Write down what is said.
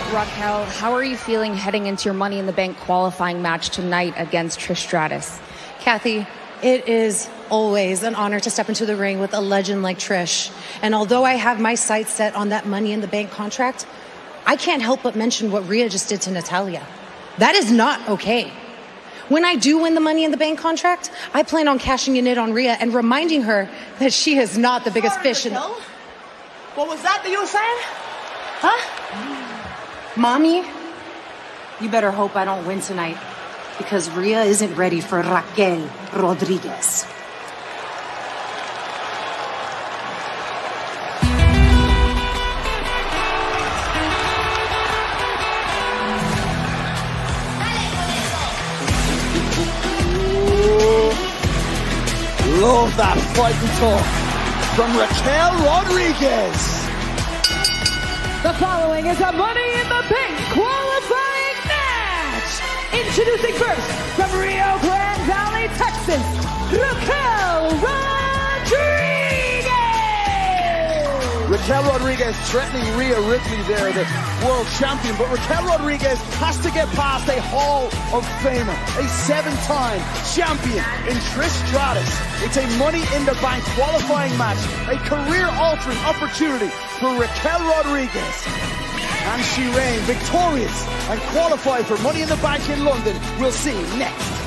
Raquel, how are you feeling heading into your Money in the Bank qualifying match tonight against Trish Stratus? Kathy, it is always an honor to step into the ring with a legend like Trish. And although I have my sights set on that Money in the Bank contract, I can't help but mention what Rhea just did to Natalya. That is not okay. When I do win the Money in the Bank contract, I plan on cashing in it on Rhea and reminding her that she is not the biggest fish in the... What was that you were saying? Huh? Mommy, you better hope I don't win tonight, because Rhea isn't ready for Raquel Rodriguez. Love that fighting talk from Raquel Rodriguez. The following is a Money in the Bank qualifying match. Introducing first from Rio Grande Valley, Texas, Raquel Rodriguez. Raquel Rodriguez threatening Rhea Ripley there, the world champion, but Raquel Rodriguez has to get past a Hall of Famer, a 7-time champion in Trish Stratus. It's a Money in the Bank qualifying match, a career-altering opportunity for Raquel Rodriguez. And she reigned victorious and qualified for Money in the Bank in London. We'll see next.